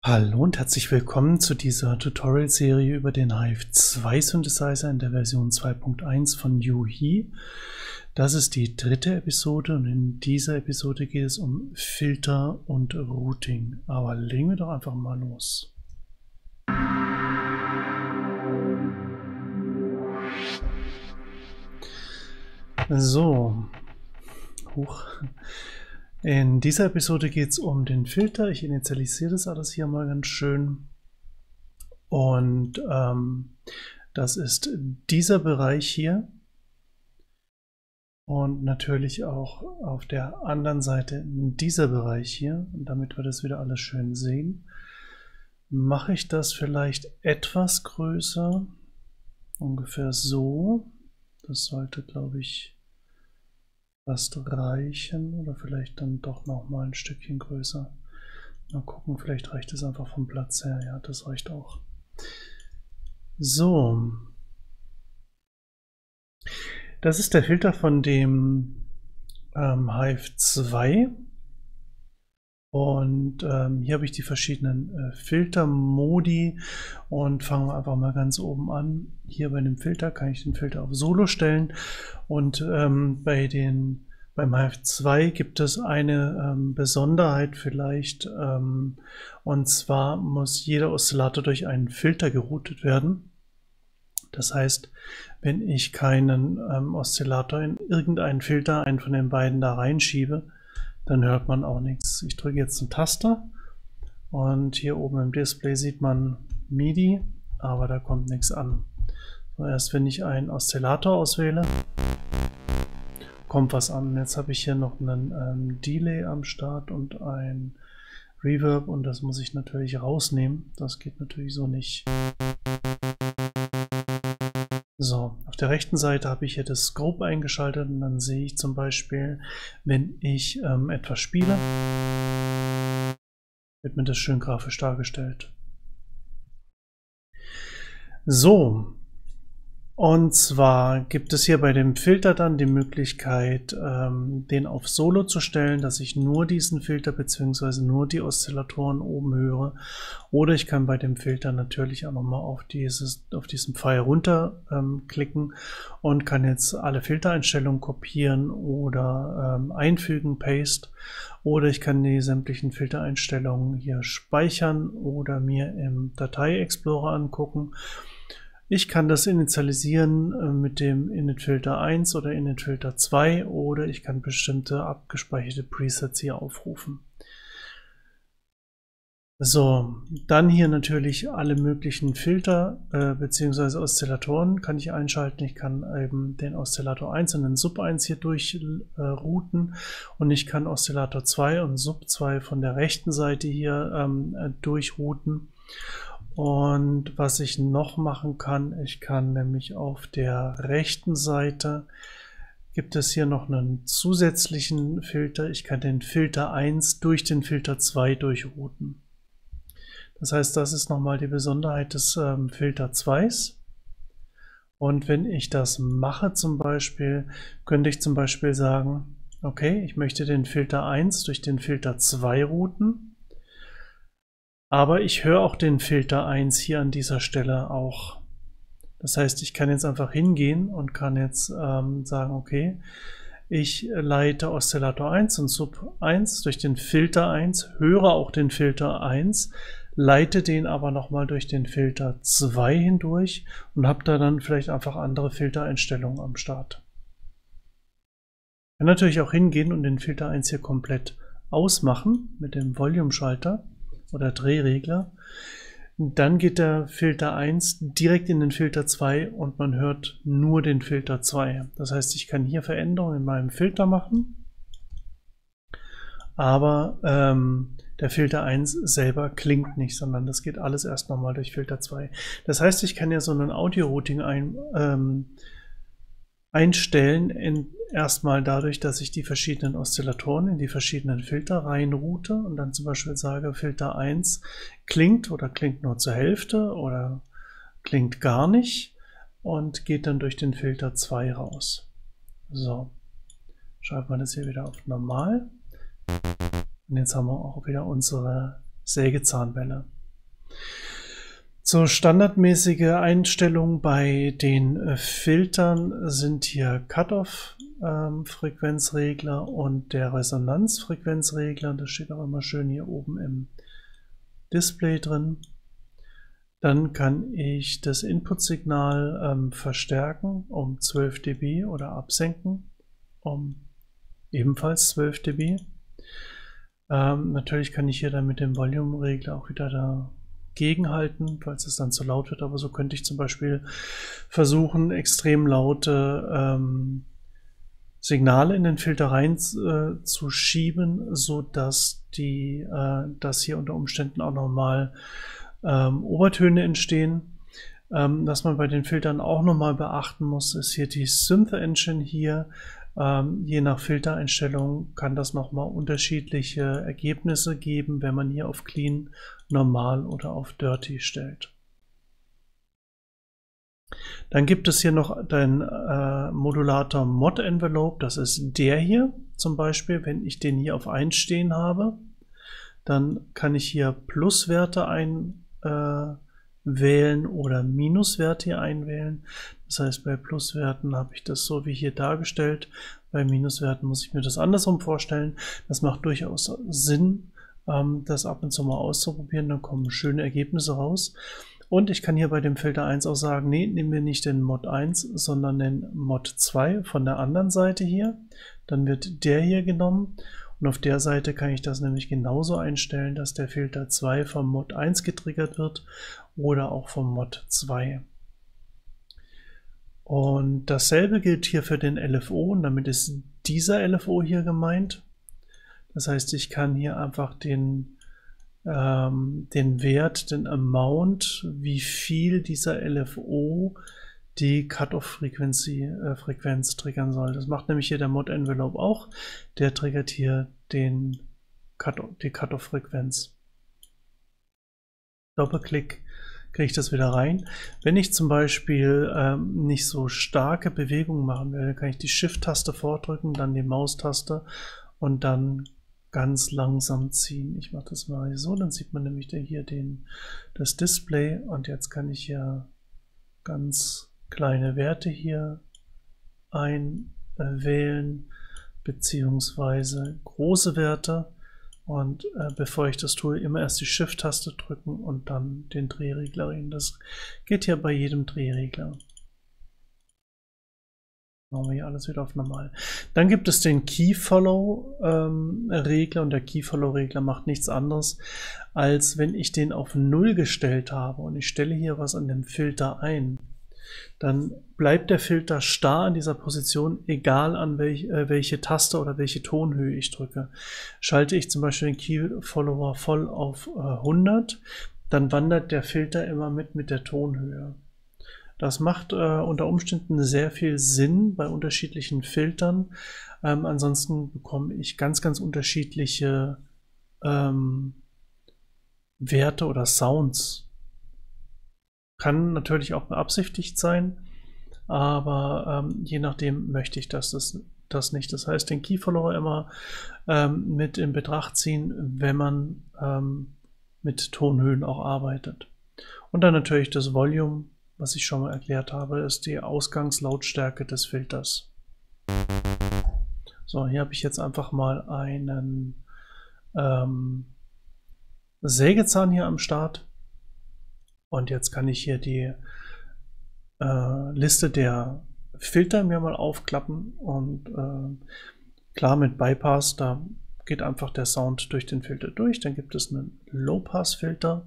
Hallo und herzlich willkommen zu dieser Tutorial-Serie über den Hive 2 Synthesizer in der Version 2.1 von u-he. Das ist die dritte Episode und in dieser Episode geht es um Filter und Routing. Aber legen wir doch einfach mal los. So, in dieser Episode geht es um den Filter. Ich initialisiere das alles hier mal ganz schön. Und das ist dieser Bereich hier. Und natürlich auch auf der anderen Seite dieser Bereich hier. Und damit wir das wieder alles schön sehen, mache ich das vielleicht etwas größer. Ungefähr so. Das sollte, glaube ich, fast reichen oder vielleicht dann doch noch mal ein Stückchen größer. Mal gucken, vielleicht reicht es einfach vom Platz her. Ja, das reicht auch. So. Das ist der Filter von dem Hive 2. Und hier habe ich die verschiedenen Filtermodi und fange einfach mal ganz oben an. Hier bei dem Filter kann ich den Filter auf Solo stellen und beim Hive 2 gibt es eine Besonderheit vielleicht, und zwar muss jeder Oszillator durch einen Filter geroutet werden. Das heißt, wenn ich keinen Oszillator in irgendeinen Filter, einen von den beiden da reinschiebe, dann hört man auch nichts. Ich drücke jetzt eine Taste und hier oben im Display sieht man MIDI, aber da kommt nichts an. So, erst wenn ich einen Oszillator auswähle, kommt was an. Jetzt habe ich hier noch einen Delay am Start und ein Reverb und das muss ich natürlich rausnehmen. Das geht natürlich so nicht. So, auf der rechten Seite habe ich hier das Scope eingeschaltet und dann sehe ich zum Beispiel, wenn ich etwas spiele, wird mir das schön grafisch dargestellt. So, und zwar gibt es hier bei dem Filter dann die Möglichkeit, den auf Solo zu stellen, dass ich nur diesen Filter bzw. nur die Oszillatoren oben höre. Oder ich kann bei dem Filter natürlich auch nochmal auf diesen Pfeil runter klicken und kann jetzt alle Filtereinstellungen kopieren oder einfügen, Paste. Oder ich kann die sämtlichen Filtereinstellungen hier speichern oder mir im Datei-Explorer angucken. Ich kann das initialisieren mit dem Init-Filter 1 oder Init-Filter 2 oder ich kann bestimmte abgespeicherte Presets hier aufrufen. So, dann hier natürlich alle möglichen Filter bzw. Oszillatoren kann ich einschalten. Ich kann eben den Oszillator 1 und den Sub 1 hier durchrouten und ich kann Oszillator 2 und Sub 2 von der rechten Seite hier durchrouten. Und was ich noch machen kann, ich kann nämlich auf der rechten Seite gibt es hier noch einen zusätzlichen Filter. Ich kann den Filter 1 durch den Filter 2 durchrouten. Das heißt, das ist nochmal die Besonderheit des Filter 2s. Und wenn ich das mache zum Beispiel, könnte ich zum Beispiel sagen, okay, ich möchte den Filter 1 durch den Filter 2 routen. Aber ich höre auch den Filter 1 hier an dieser Stelle auch. Das heißt, ich kann jetzt einfach hingehen und kann jetzt sagen, okay, ich leite Oszillator 1 und Sub 1 durch den Filter 1, höre auch den Filter 1, leite den aber nochmal durch den Filter 2 hindurch und habe da dann vielleicht einfach andere Filtereinstellungen am Start. Ich kann natürlich auch hingehen und den Filter 1 hier komplett ausmachen mit dem Volume-Schalter oder Drehregler. Dann geht der Filter 1 direkt in den Filter 2 und man hört nur den Filter 2. Das heißt, ich kann hier Veränderungen in meinem Filter machen, aber der Filter 1 selber klingt nicht, sondern das geht alles erst nochmal durch Filter 2. Das heißt, ich kann ja so ein Audio-Routing einstellen, erstmal dadurch, dass ich die verschiedenen Oszillatoren in die verschiedenen Filter reinroute und dann zum Beispiel sage, Filter 1 klingt oder klingt nur zur Hälfte oder klingt gar nicht und geht dann durch den Filter 2 raus. So, schalten wir das hier wieder auf normal und jetzt haben wir auch wieder unsere Sägezahnwelle. So, standardmäßige Einstellungen bei den Filtern sind hier Cut-off-Frequenzregler und der Resonanzfrequenzregler. Das steht auch immer schön hier oben im Display drin. Dann kann ich das Inputsignal verstärken um 12 dB oder absenken um ebenfalls 12 dB. Natürlich kann ich hier dann mit dem Volume-Regler auch wieder dagegenhalten, falls es dann zu laut wird, aber so könnte ich zum Beispiel versuchen, extrem laute Signale in den Filter rein zu schieben, so dass dass hier unter Umständen auch nochmal Obertöne entstehen. Was man bei den Filtern auch nochmal beachten muss, ist hier die Synth Engine hier. Je nach Filtereinstellung kann das nochmal unterschiedliche Ergebnisse geben, wenn man hier auf Clean, Normal oder auf Dirty stellt. Dann gibt es hier noch den Modulator Mod Envelope, das ist der hier zum Beispiel. Wenn ich den hier auf 1 stehen habe, dann kann ich hier Pluswerte einwählen oder Minuswerte hier einwählen. Das heißt, bei Pluswerten habe ich das so wie hier dargestellt. Bei Minuswerten muss ich mir das andersrum vorstellen. Das macht durchaus Sinn, das ab und zu mal auszuprobieren. Dann kommen schöne Ergebnisse raus. Und ich kann hier bei dem Filter 1 auch sagen, nee, nehmen wir nicht den Mod 1, sondern den Mod 2 von der anderen Seite hier. Dann wird der hier genommen. Und auf der Seite kann ich das nämlich genauso einstellen, dass der Filter 2 vom Mod 1 getriggert wird oder auch vom Mod 2. Und dasselbe gilt hier für den LFO und damit ist dieser LFO hier gemeint. Das heißt, ich kann hier einfach den Wert, den Amount, wie viel dieser LFO die Cut-off-Frequenz triggern soll. Das macht nämlich hier der Mod Envelope auch. Der triggert hier die Cut-off-Frequenz. Doppelklick kriege ich das wieder rein. Wenn ich zum Beispiel nicht so starke Bewegungen machen will, kann ich die Shift-Taste vordrücken, dann die Maustaste und dann ganz langsam ziehen. Ich mache das mal so, dann sieht man nämlich hier das Display und jetzt kann ich ja ganz kleine Werte hier einwählen, beziehungsweise große Werte. Und bevor ich das tue, immer erst die Shift-Taste drücken und dann den Drehregler rein. Das geht ja bei jedem Drehregler. Machen wir hier alles wieder auf normal. Dann gibt es den Key-Follow-Regler und der Key-Follow-Regler macht nichts anderes, als wenn ich den auf 0 gestellt habe und ich stelle hier was an dem Filter ein, dann bleibt der Filter starr an dieser Position, egal an welche Taste oder welche Tonhöhe ich drücke. Schalte ich zum Beispiel den Key-Follower voll auf 100, dann wandert der Filter immer mit der Tonhöhe. Das macht unter Umständen sehr viel Sinn bei unterschiedlichen Filtern. Ansonsten bekomme ich ganz unterschiedliche Werte oder Sounds. Kann natürlich auch beabsichtigt sein, aber je nachdem möchte ich das nicht. Das heißt, den Key-Follower immer mit in Betracht ziehen, wenn man mit Tonhöhen auch arbeitet. Und dann natürlich das Volume, was ich schon mal erklärt habe, ist die Ausgangslautstärke des Filters. So, hier habe ich jetzt einfach mal einen Sägezahn hier am Start. Und jetzt kann ich hier die Liste der Filter mir mal aufklappen. Und klar, mit Bypass, da geht einfach der Sound durch den Filter durch. Dann gibt es einen Low-Pass-Filter.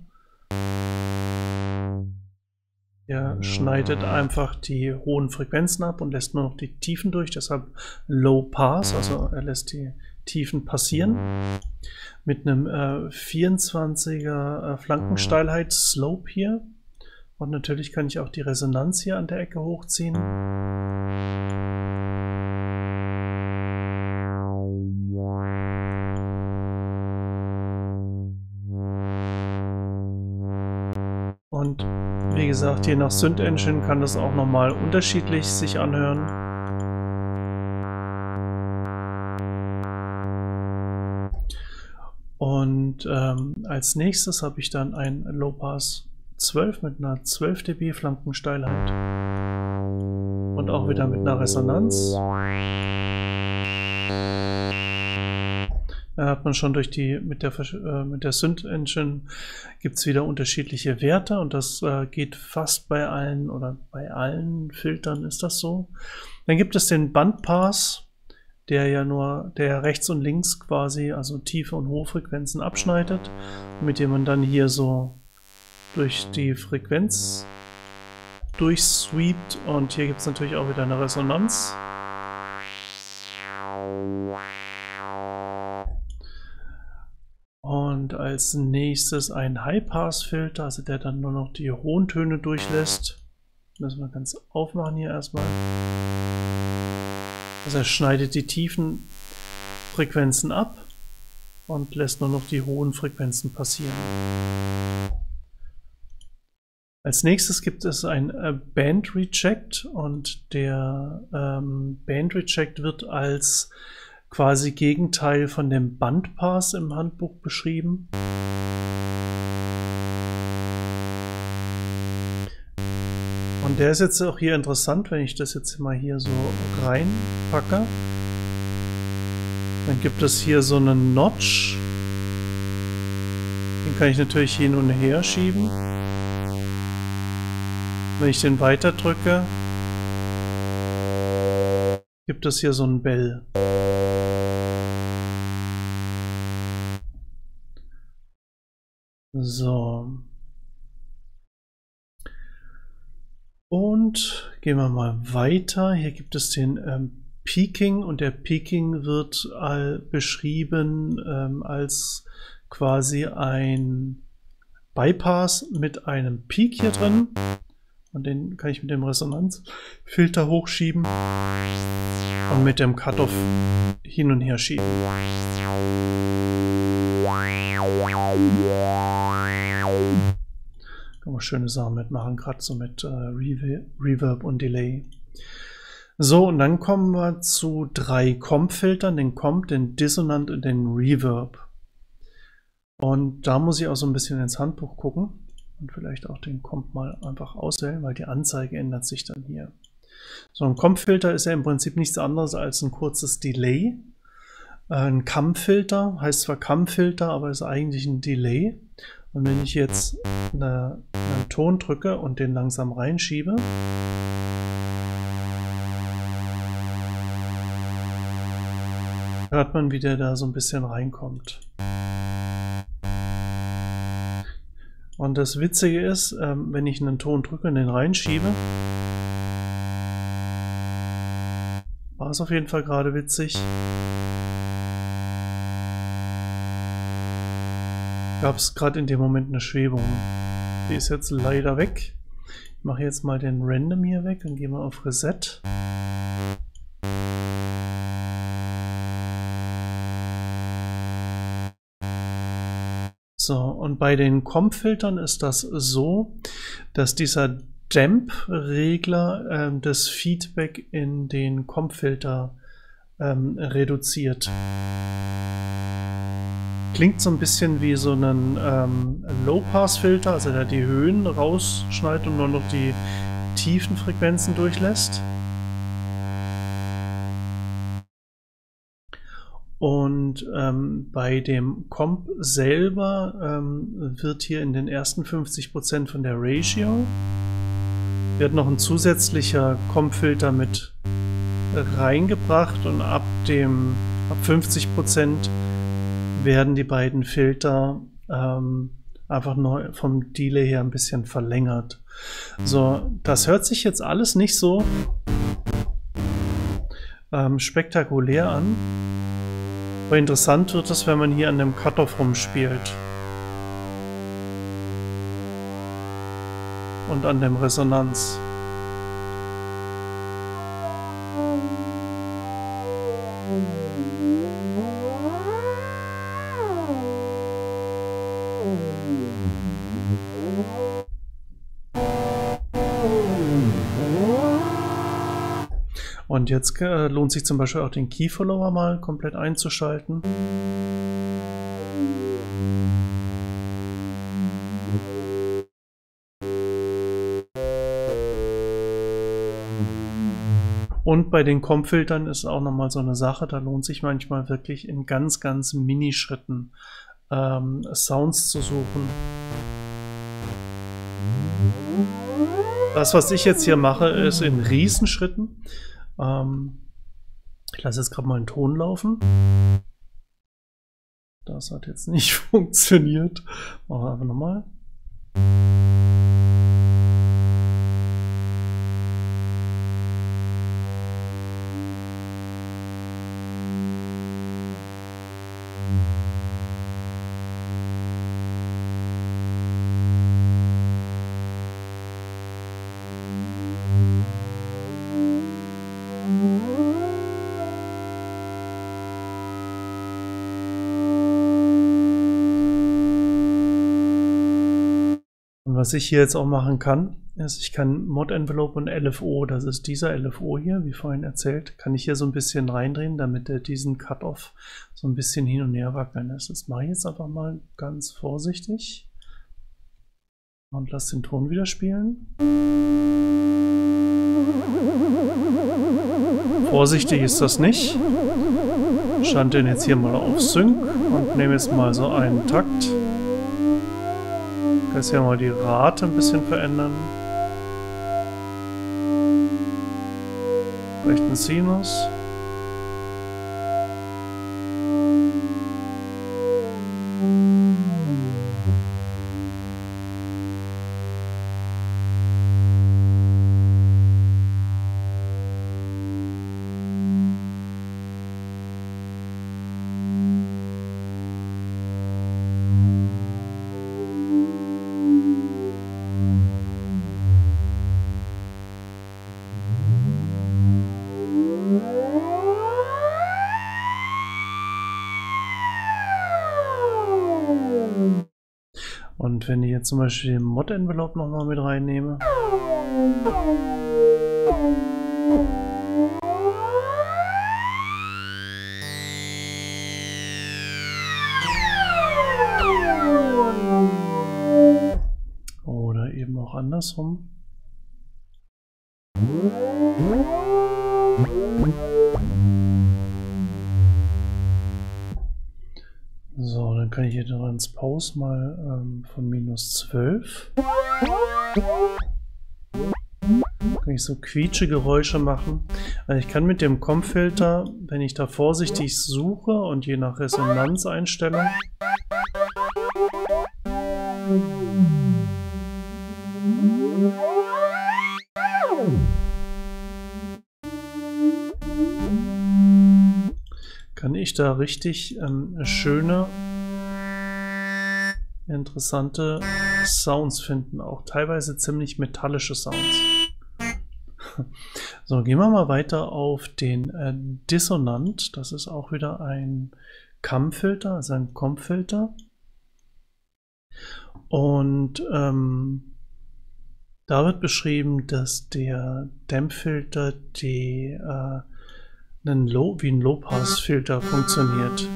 Er schneidet einfach die hohen Frequenzen ab und lässt nur noch die Tiefen durch, deshalb Low Pass, also er lässt die Tiefen passieren. Mit einem 24er Flankensteilheit Slope hier. Und natürlich kann ich auch die Resonanz hier an der Ecke hochziehen. Und wie gesagt, je nach Synth Engine kann das auch nochmal unterschiedlich sich anhören. Und Und als nächstes habe ich dann ein Low Pass 12 mit einer 12 dB Flankensteilheit. Und auch wieder mit einer Resonanz. Da hat man schon durch die, mit der Synth Engine gibt es wieder unterschiedliche Werte und das geht fast bei allen oder bei allen Filtern ist das so. Dann gibt es den Bandpass, der rechts und links quasi, also tiefe und hohe Frequenzen abschneidet, mit dem man dann hier so durch die Frequenz durchsweept und hier gibt es natürlich auch wieder eine Resonanz. Und als nächstes ein High-Pass-Filter, also der dann nur noch die hohen Töne durchlässt. Müssen wir ganz aufmachen hier erstmal. Also er schneidet die tiefen Frequenzen ab und lässt nur noch die hohen Frequenzen passieren. Als nächstes gibt es ein Band Reject und der Band Reject wird als quasi Gegenteil von dem Bandpass im Handbuch beschrieben. Und der ist jetzt auch hier interessant, wenn ich das jetzt mal hier so reinpacke. Dann gibt es hier so einen Notch. Den kann ich natürlich hin und her schieben. Wenn ich den weiter drücke, gibt es hier so einen Bell. So. Und gehen wir mal weiter. Hier gibt es den Peaking und der Peaking wird beschrieben als quasi ein Bypass mit einem Peak hier drin. Und den kann ich mit dem Resonanzfilter hochschieben und mit dem Cutoff hin und her schieben. Kann man schöne Sachen mitmachen, gerade so mit Reverb und Delay. So, und dann kommen wir zu 3 Comp-Filtern, den Comp, den Dissonant und den Reverb. Und da muss ich auch so ein bisschen ins Handbuch gucken und vielleicht auch den Comp mal einfach auswählen, weil die Anzeige ändert sich dann hier. So, ein Comp-Filter ist ja im Prinzip nichts anderes als ein kurzes Delay. Ein Cam-Filter heißt zwar Cam-Filter, aber ist eigentlich ein Delay. Und wenn ich jetzt einen Ton drücke und den langsam reinschiebe, hört man, wie der da so ein bisschen reinkommt. Und das Witzige ist, wenn ich einen Ton drücke und den reinschiebe, war es auf jeden Fall gerade witzig. Gab es gerade in dem Moment eine Schwebung. Die ist jetzt leider weg. Ich mache jetzt mal den Random hier weg und gehe mal auf Reset. So, und bei den Comp-Filtern ist das so, dass dieser Damp-Regler das Feedback in den Comp-Filter reduziert. Klingt so ein bisschen wie so ein Low-Pass-Filter, also der die Höhen rausschneidet und nur noch die tiefen Frequenzen durchlässt. Und bei dem Comp selber wird hier in den ersten 50% von der Ratio wird noch ein zusätzlicher Comp-Filter mit reingebracht und ab 50% werden die beiden Filter einfach neu vom Delay her ein bisschen verlängert. So, das hört sich jetzt alles nicht so spektakulär an. Aber interessant wird es, wenn man hier an dem Cutoff rumspielt. Und an dem Resonanz. Und jetzt lohnt sich zum Beispiel auch den Key Follower mal komplett einzuschalten. Und bei den Komp-Filtern ist auch nochmal so eine Sache, da lohnt sich manchmal wirklich in ganz, ganz Minischritten Sounds zu suchen. Das, was ich jetzt hier mache, ist in Riesenschritten. Ich lasse jetzt gerade mal einen Ton laufen. Das hat jetzt nicht funktioniert. Machen wir einfach nochmal. Was ich hier jetzt auch machen kann, ist, ich kann Mod Envelope und LFO, das ist dieser LFO hier, wie vorhin erzählt, kann ich hier so ein bisschen reindrehen, damit er diesen Cut-Off so ein bisschen hin und her wackeln lässt. Das mache ich jetzt einfach mal ganz vorsichtig und lasse den Ton wieder spielen. Vorsichtig ist das nicht. Ich schalte den jetzt hier mal auf Sync und nehme jetzt mal so einen Takt. Jetzt hier mal die Rate ein bisschen verändern. Vielleicht ein Sinus. Und wenn ich jetzt zum Beispiel den Mod-Envelope nochmal mit reinnehme. Oder eben auch andersrum. So, dann kann ich hier Transpose mal von -12. Kann ich so Quietsche-Geräusche machen. Also ich kann mit dem Komp-Filter, wenn ich da vorsichtig suche und je nach Resonanzeinstellung, kann ich da richtig schöne, interessante Sounds finden. Auch teilweise ziemlich metallische Sounds. So, gehen wir mal weiter auf den Dissonant. Das ist auch wieder ein Cam-Filter, also ein Komp-Filter. Und da wird beschrieben, dass der Dämpffilter wie ein Low-Pass-Filter funktioniert.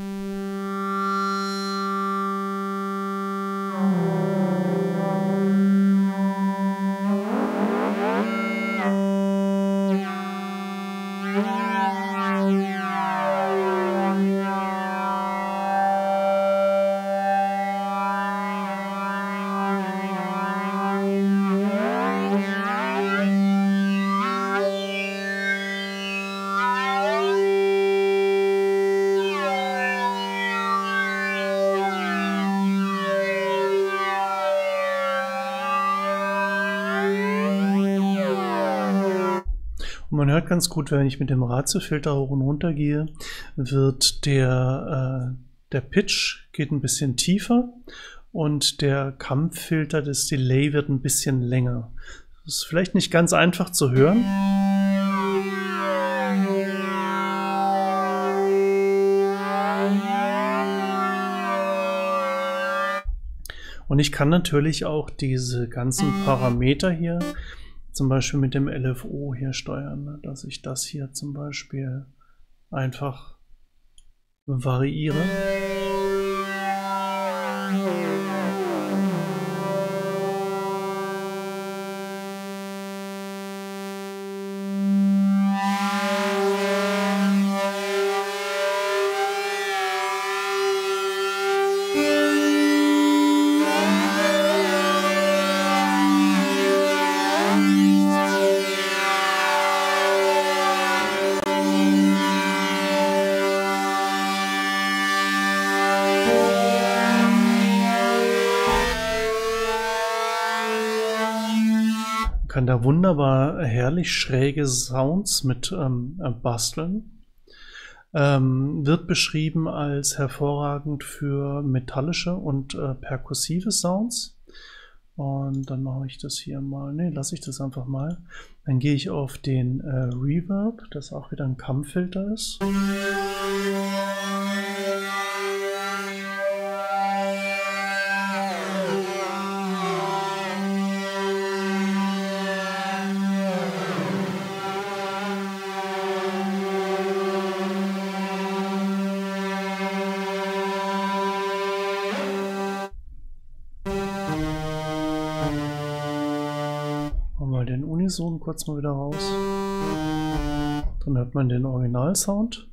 Und man hört ganz gut, wenn ich mit dem Ratiofilter hoch und runter gehe, wird der Pitch geht ein bisschen tiefer und der Cam-Filter, das Delay wird ein bisschen länger. Das ist vielleicht nicht ganz einfach zu hören. Und ich kann natürlich auch diese ganzen Parameter hier zum Beispiel mit dem LFO hier steuern, dass ich das hier zum Beispiel einfach variiere. kann da wunderbar herrlich schräge Sounds mit basteln. Wird beschrieben als hervorragend für metallische und perkussive Sounds. Und dann mache ich das hier mal, ne, lasse ich das einfach mal. Dann gehe ich auf den Reverb, das auch wieder ein Kammfilter ist. Den Unison kurz mal wieder raus. Dann hört man den Originalsound.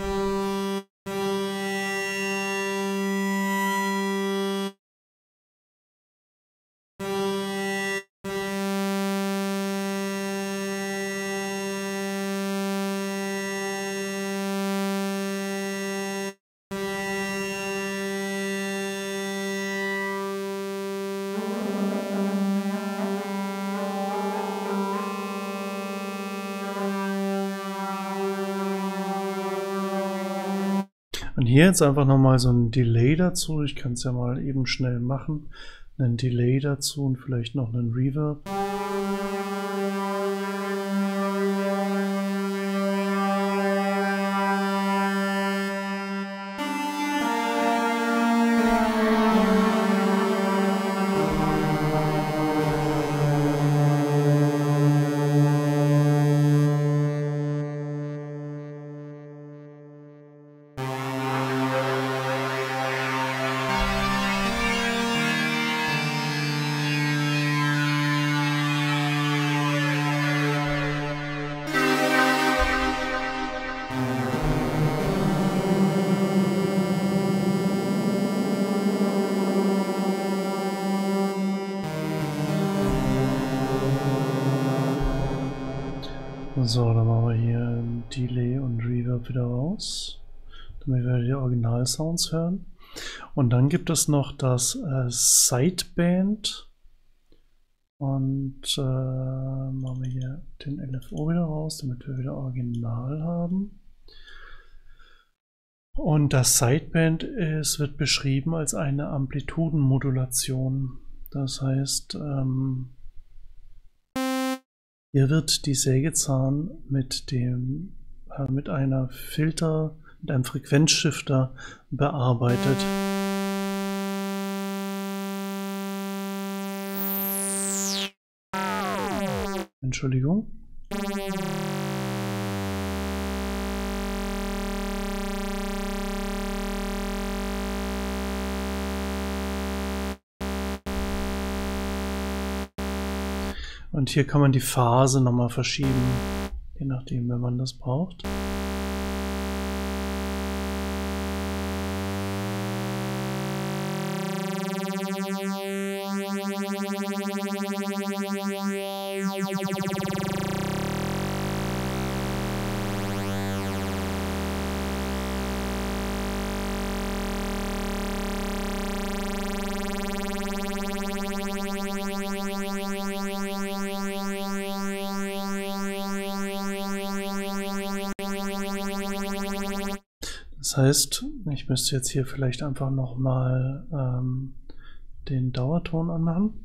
Und hier jetzt einfach nochmal so ein Delay dazu. Ich kann es ja mal eben schnell machen. Einen Delay dazu und vielleicht noch einen Reverb. So, dann machen wir hier Delay und Reverb wieder raus, damit wir die Originalsounds hören. Und dann gibt es noch das Sideband. Und machen wir hier den LFO wieder raus, damit wir wieder Original haben. Und das Sideband wird beschrieben als eine Amplitudenmodulation. Das heißt, hier wird die Sägezahn mit einem Frequenzshifter bearbeitet. Entschuldigung. Und hier kann man die Phase nochmal verschieben, je nachdem, wenn man das braucht. Das heißt, ich müsste jetzt hier vielleicht einfach nochmal den Dauerton anmachen.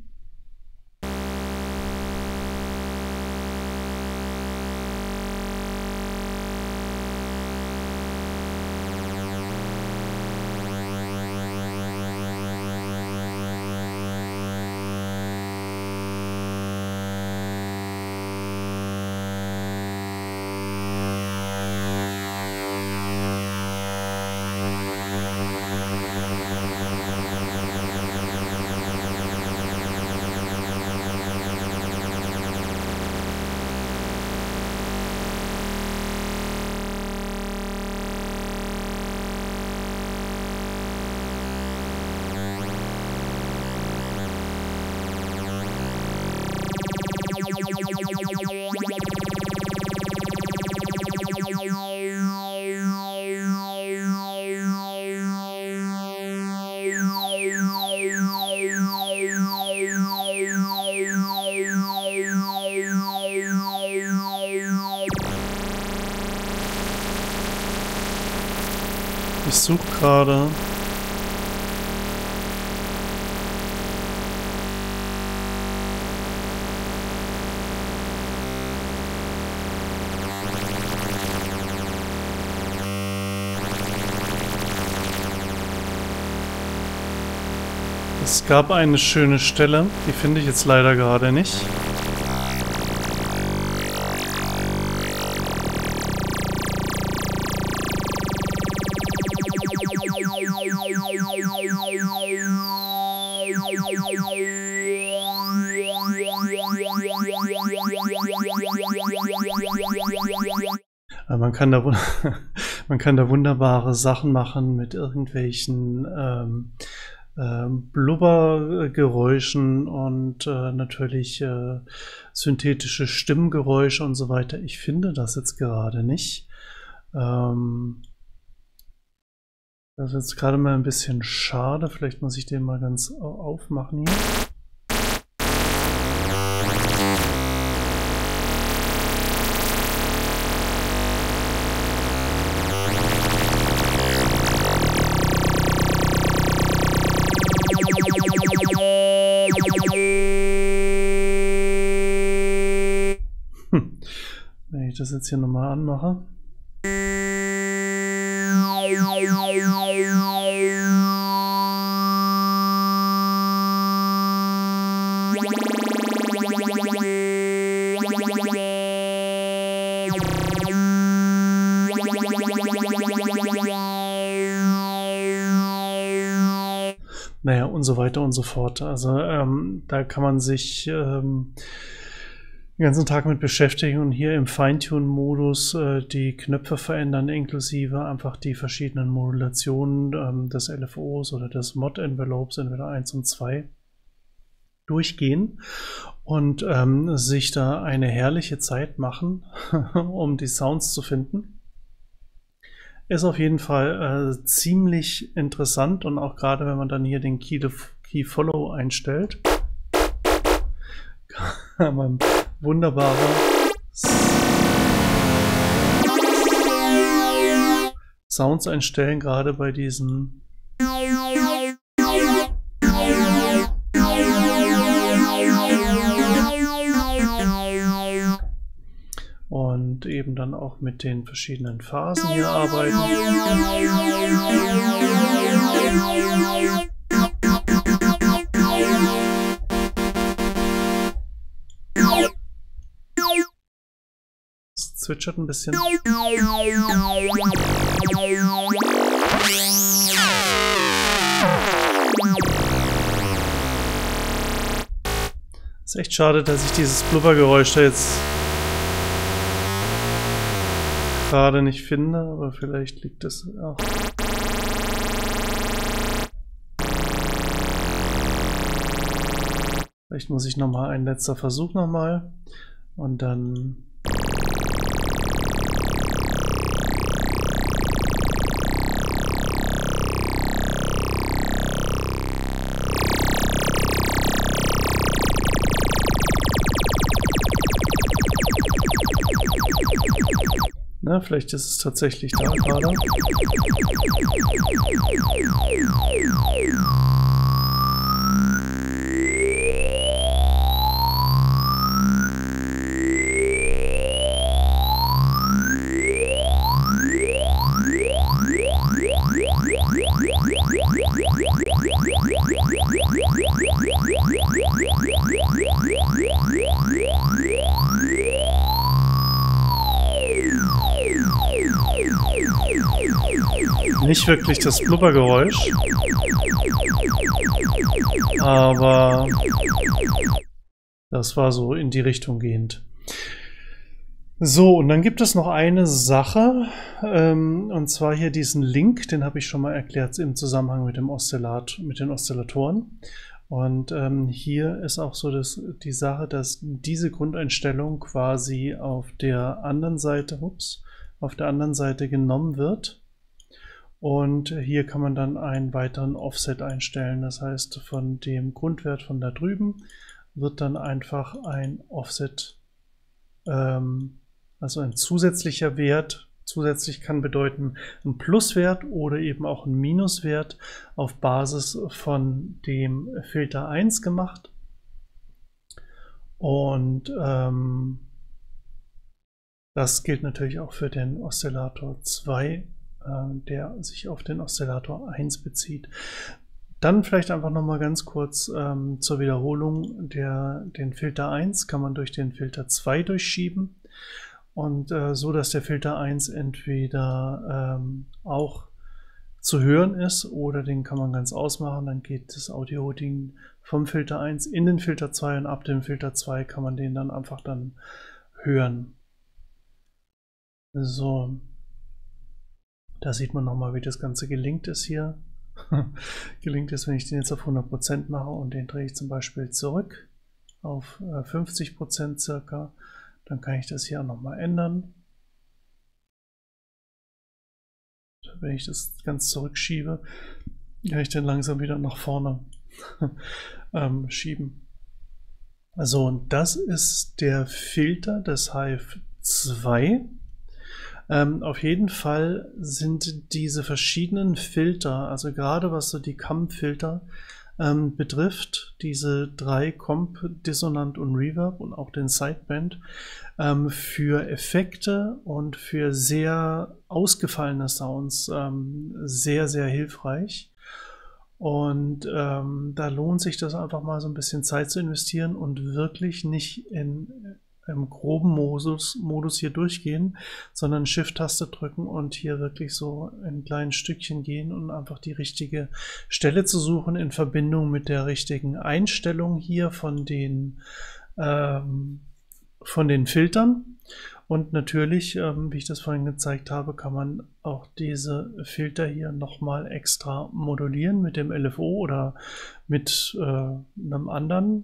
suche gerade. Es gab eine schöne Stelle, die finde ich jetzt leider gerade nicht. Man kann da, man kann da wunderbare Sachen machen mit irgendwelchen Blubbergeräuschen und natürlich synthetische Stimmgeräusche und so weiter. Ich finde das jetzt gerade nicht. Das ist jetzt gerade mal ein bisschen schade. Vielleicht muss ich den mal ganz aufmachen hier. Wenn ich das jetzt hier nochmal anmache. Naja, und so weiter und so fort. Also da kann man sich den ganzen Tag mit beschäftigen und hier im Feintune-Modus die Knöpfe verändern, inklusive einfach die verschiedenen Modulationen des LFOs oder des Mod-Envelopes, entweder 1 und 2, durchgehen und sich da eine herrliche Zeit machen, um die Sounds zu finden. Ist auf jeden Fall ziemlich interessant und auch gerade wenn man dann hier den Key Follow einstellt, kann man wunderbare Sounds einstellen, gerade bei diesen und eben dann auch mit den verschiedenen Phasen hier arbeiten. Es zwitschert ein bisschen. Ist echt schade, dass ich dieses Blubbergeräusch da jetzt gerade nicht finde, aber vielleicht liegt es auch. Vielleicht muss ich nochmal ein letzter Versuch nochmal und dann na, vielleicht ist es tatsächlich da gerade. Nicht wirklich das Blubbergeräusch, aber das war so in die Richtung gehend. So, und dann gibt es noch eine Sache, und zwar hier diesen Link, den habe ich schon mal erklärt im Zusammenhang mit dem mit den Oszillatoren. Und hier ist auch so die Sache, dass diese Grundeinstellung quasi auf der anderen Seite, genommen wird. Und hier kann man dann einen weiteren Offset einstellen. Das heißt, von dem Grundwert von da drüben wird dann einfach ein Offset, also ein zusätzlicher Wert zusätzlich kann bedeuten ein Pluswert oder eben auch ein Minuswert auf Basis von dem Filter 1 gemacht. Und das gilt natürlich auch für den Oszillator 2, der sich auf den Oszillator 1 bezieht. Dann vielleicht einfach nochmal ganz kurz zur Wiederholung. Den Filter 1 kann man durch den Filter 2 durchschieben und so, dass der Filter 1 entweder auch zu hören ist oder den kann man ganz ausmachen. Dann geht das Audio-Ding vom Filter 1 in den Filter 2 und ab dem Filter 2 kann man den dann einfach dann hören. So, da sieht man nochmal, wie das Ganze gelingt ist hier. Gelingt ist, wenn ich den jetzt auf 100% mache und den drehe ich zum Beispiel zurück auf 50% circa, dann kann ich das hier auch nochmal ändern. Wenn ich das ganz zurückschiebe, kann ich den langsam wieder nach vorne schieben. Also, und das ist der Filter des Hive 2. Auf jeden Fall sind diese verschiedenen Filter, also gerade was so die CAM-Filter betrifft, diese 3 Comp, Dissonant und Reverb und auch den Sideband, für Effekte und für sehr ausgefallene Sounds sehr, sehr hilfreich. Und da lohnt sich das einfach mal so ein bisschen Zeit zu investieren und wirklich nicht im groben Modus hier durchgehen, sondern Shift-Taste drücken und hier wirklich so in kleinen Stückchen gehen und einfach die richtige Stelle zu suchen in Verbindung mit der richtigen Einstellung hier von den Filtern. Und natürlich, wie ich das vorhin gezeigt habe, kann man auch diese Filter hier nochmal extra modulieren mit dem LFO oder mit einer anderen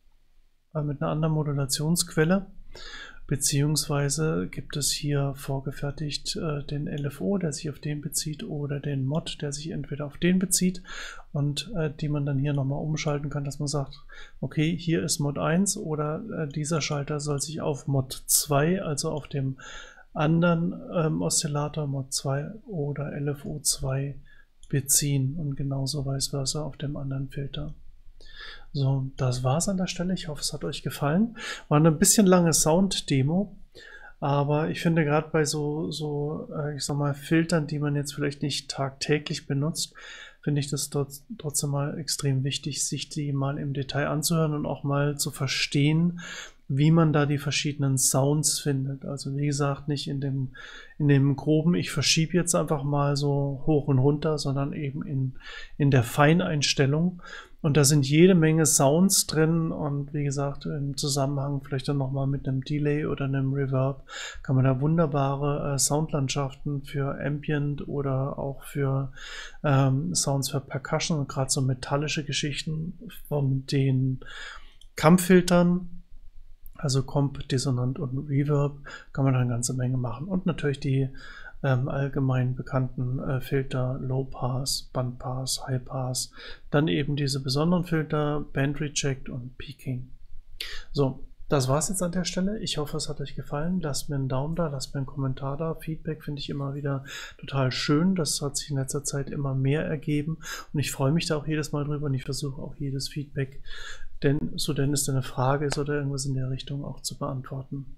Modulationsquelle, beziehungsweise gibt es hier vorgefertigt den LFO, der sich auf den bezieht, oder den Mod, der sich entweder auf den bezieht und die man dann hier nochmal umschalten kann, dass man sagt, okay, hier ist Mod 1 oder dieser Schalter soll sich auf Mod 2, also auf dem anderen Oszillator Mod 2 oder LFO 2 beziehen und genauso vice versa auf dem anderen Filter. So, das war's an der Stelle. Ich hoffe, es hat euch gefallen. War eine bisschen lange Sound-Demo, aber ich finde gerade bei ich sag mal, Filtern, die man jetzt vielleicht nicht tagtäglich benutzt, finde ich das trotzdem mal extrem wichtig, sich die mal im Detail anzuhören und auch mal zu verstehen, wie man da die verschiedenen Sounds findet. Also wie gesagt, nicht in dem groben, ich verschiebe jetzt einfach mal so hoch und runter, sondern eben in der Feineinstellung. Und da sind jede Menge Sounds drin und wie gesagt, im Zusammenhang vielleicht dann nochmal mit einem Delay oder einem Reverb kann man da wunderbare Soundlandschaften für Ambient oder auch für Sounds für Percussion und gerade so metallische Geschichten von den Kampffiltern, also Comp, Dissonant und Reverb, kann man da eine ganze Menge machen. Und natürlich die allgemein bekannten Filter, Low Pass, Band Pass, High Pass, dann eben diese besonderen Filter, Band Reject und Peaking. So, das war's jetzt an der Stelle. Ich hoffe, es hat euch gefallen. Lasst mir einen Daumen da, lasst mir einen Kommentar da. Feedback finde ich immer wieder total schön. Das hat sich in letzter Zeit immer mehr ergeben und ich freue mich da auch jedes Mal drüber und ich versuche auch jedes Feedback, denn es eine Frage ist oder irgendwas in der Richtung auch zu beantworten.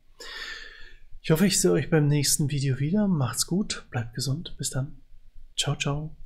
Ich hoffe, ich sehe euch beim nächsten Video wieder. Macht's gut, bleibt gesund. Bis dann. Ciao, ciao.